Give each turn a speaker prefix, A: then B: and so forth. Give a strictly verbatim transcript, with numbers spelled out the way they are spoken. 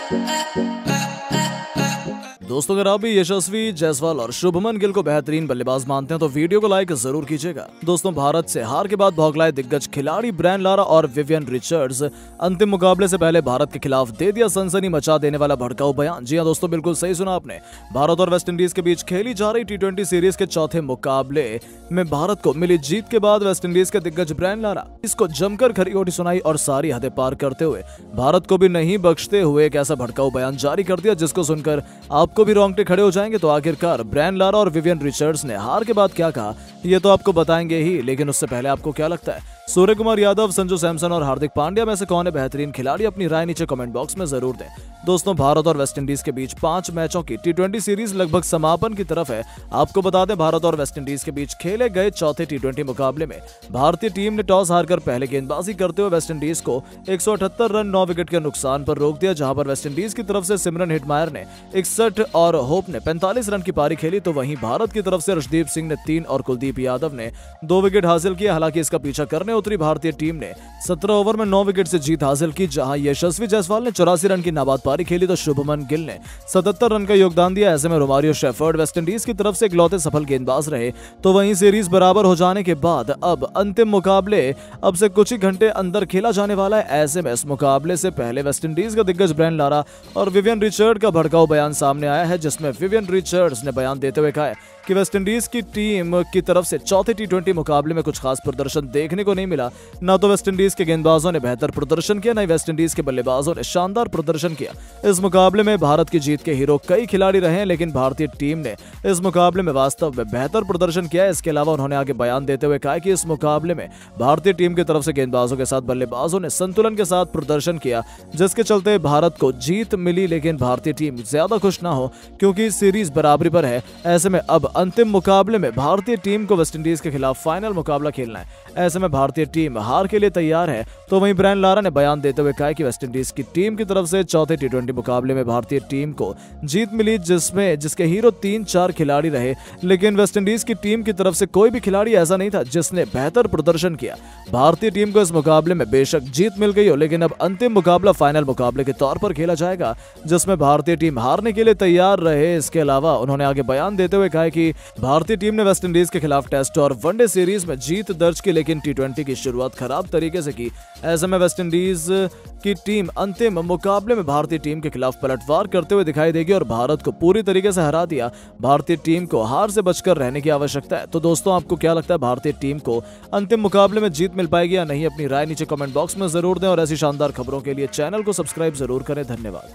A: दोस्तों, अगर आप भी यशस्वी जायसवाल और शुभमन गिल को बेहतरीन बल्लेबाज मानते हैं तो वीडियो को लाइक जरूर कीजिएगा। दोस्तों, भारत से हार के बाद बौखलाए दिग्गज खिलाड़ी ब्रायन लारा और विवियन रिचर्ड्स अंतिम मुकाबले से पहले भारत के खिलाफ दे दिया सनसनी मचा देने वाला भड़काऊ बयान। जी हां दोस्तों, बिल्कुल सही सुना आपने। भारत और वेस्टइंडीज के बीच खेली जा रही टी ट्वेंटी सीरीज के चौथे मुकाबले में भारत को मिली जीत के बाद वेस्टइंडीज के दिग्गज ब्रायन लारा इसको जमकर खरी खोटी सुनाई और सारी हदें पार करते हुए भारत को भी नहीं बख्शते हुए एक ऐसा भड़काऊ बयान जारी कर दिया जिसको सुनकर आपको भी रोंगटे खड़े हो जाएंगे। तो आखिरकार ब्रायन लारा और विवियन रिचर्ड्स ने हार के बाद क्या कहा ये तो आपको बताएंगे ही, लेकिन उससे पहले आपको क्या लगता है सूर्य कुमार यादव, संजू सैमसन और हार्दिक पांड्या में से कौन है बेहतरीन खिलाड़ी? अपनी राय नीचे कमेंट बॉक्स में जरूर दें। दोस्तों, भारत और वेस्टइंडीज के बीच पांच मैचों की टी ट्वेंटी सीरीज लगभग समापन की तरफ है। आपको बता दें, भारत और वेस्टइंडीज के बीच खेले गए चौथे टी ट्वेंटी मुकाबले में भारतीय टीम ने टॉस हारकर पहले गेंदबाजी करते हुए वेस्टइंडीज को एक सौ अठहत्तर रन नौ विकेट के नुकसान पर रोक दिया, जहां पर वेस्टइंडीज की तरफ से सिमरन हिटमायर ने इकसठ और होप ने पैंतालीस रन की पारी खेली, तो वहीं भारत की तरफ से अर्शदीप सिंह ने तीन और कुलदीप यादव ने दो विकेट हासिल किए। हालांकि इसका पीछा करने उतरी भारतीय टीम ने सत्रह ओवर में नौ विकेट से जीत हासिल की, जहां यशस्वी जायसवाल ने चौरासी रन की नाबाद पारी खेली तो शुभमन गिल ने सतहत्तर रन का योगदान दिया। ऐसे में रोमारियो शेफर्ड वेस्टइंडीज की तरफ से इकलौते सफल गेंदबाज रहे। तो वहीं सीरीज बराबर हो जाने के बाद अब अंतिम मुकाबले अब से कुछ ही घंटे अंदर खेला जाने वाला है। ऐसे में इस मुकाबले से पहले वेस्टइंडीज का दिग्गज ब्रायन लारा और विवियन रिचर्ड का भड़काऊ बयान सामने आया है, जिसमें विवियन रिचर्ड्स ने बयान देते हुए कहा है कि वेस्टइंडीज की टीम की तरफ से चौथे टी ट्वेंटी मुकाबले में कुछ खास प्रदर्शन देखने को नहीं मिला। ना तो वेस्टइंडीज के गेंदबाजों ने बेहतर प्रदर्शन किया, ना ही वेस्टइंडीज के बल्लेबाजों ने शानदार प्रदर्शन किया। इस मुकाबले में भारत की जीत के हीरो कई खिलाड़ी रहे हैं, लेकिन भारतीय टीम ने इस मुकाबले में वास्तव में बेहतर प्रदर्शन किया है। इसके अलावा उन्होंने आगे बयान देते हुए कहा कि इस मुकाबले में भारतीय टीम की तरफ से गेंदबाजों के साथ बल्लेबाजों ने संतुलन के साथ प्रदर्शन किया, जिसके चलते भारत को जीत मिली। लेकिन भारतीय टीम ज्यादा खुश ना हो क्योंकि सीरीज बराबरी पर है। ऐसे में अब अंतिम मुकाबले में भारतीय टीम को वेस्टइंडीज के खिलाफ फाइनल मुकाबला खेलना है। ऐसे में भारतीय टीम हार के लिए तैयार है। तो वहीं ब्रायन लारा ने बयान देते हुए कहा कि वेस्टइंडीज की टीम की तरफ से चौथे टी ट्वेंटी मुकाबले में भारतीय टीम को जीत मिली, जिसमें जिसके हीरो तीन चार खिलाड़ी रहे, लेकिन वेस्टइंडीज की टीम की तरफ से कोई भी खिलाड़ी ऐसा नहीं था जिसने बेहतर प्रदर्शन किया। भारतीय टीम को इस मुकाबले में बेशक जीत मिल गई हो, लेकिन अब अंतिम मुकाबला फाइनल मुकाबले के तौर पर खेला जाएगा, जिसमें भारतीय टीम हारने के लिए तैयार रहे। इसके अलावा उन्होंने आगे बयान देते हुए कहा कि भारतीय टीम ने वेस्टइंडीज के खिलाफ टेस्ट और वनडे सीरीज में जीत दर्ज की, लेकिन टी ट्वेंटी की शुरुआत खराब तरीके से की। ऐसे में वेस्टइंडीज की टीम अंतिम मुकाबले में भारतीय टीम के खिलाफ पलटवार करते हुए दिखाई देगी और भारत को पूरी तरीके से हरा दिया। भारतीय टीम को हार से बचकर रहने की आवश्यकता है। तो दोस्तों, आपको क्या लगता है भारतीय टीम को अंतिम मुकाबले में जीत मिल पाएगी या नहीं? अपनी राय नीचे कमेंट बॉक्स में जरूर दें और ऐसी शानदार खबरों के लिए चैनल को सब्सक्राइब जरूर करें। धन्यवाद।